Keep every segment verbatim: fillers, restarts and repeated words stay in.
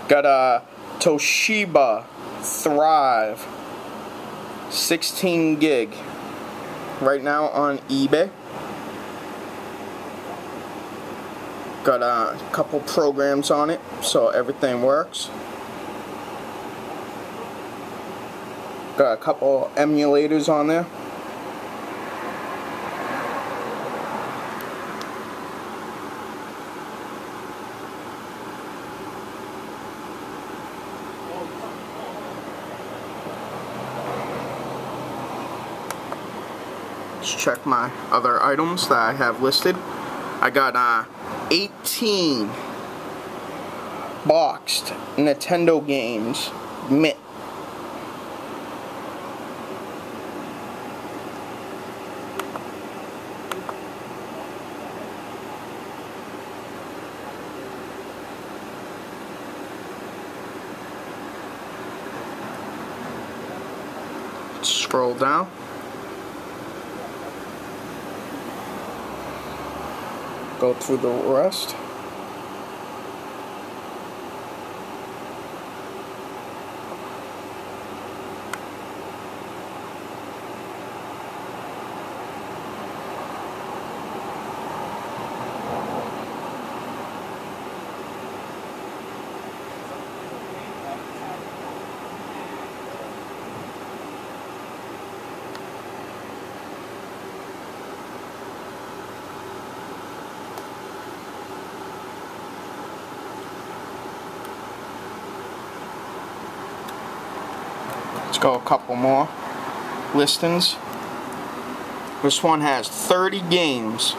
Got a Toshiba Thrive sixteen gig right now on eBay. Got a couple programs on it, so everything works. Got a couple emulators on there. Let's check my other items that I have listed. I got uh, eighteen boxed Nintendo games, mint. Scroll down. Go through the rest. Let's go a couple more listings. This one has thirty games.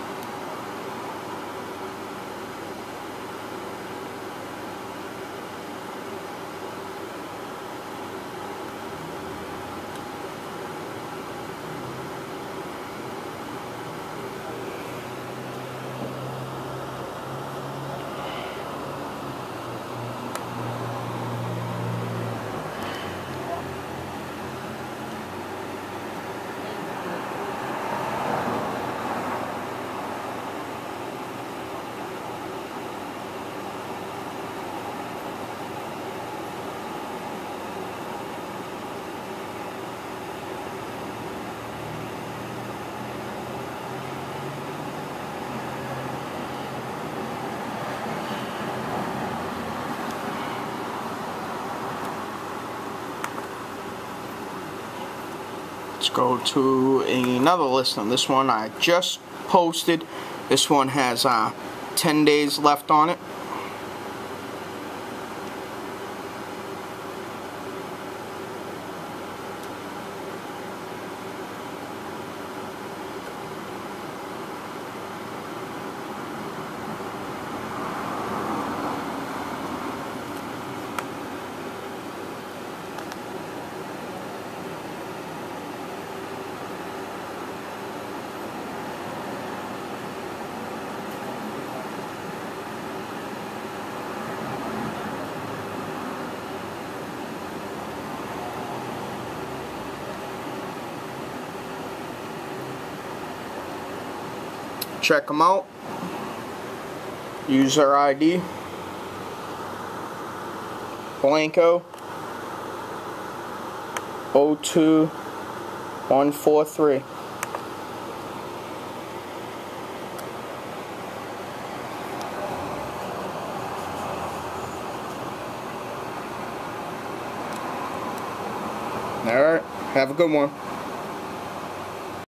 Let's go to another listing. This one I just posted. This one has uh, ten days left on it. Check them out. User I D Blanco zero two one four three. Alright, have a good one.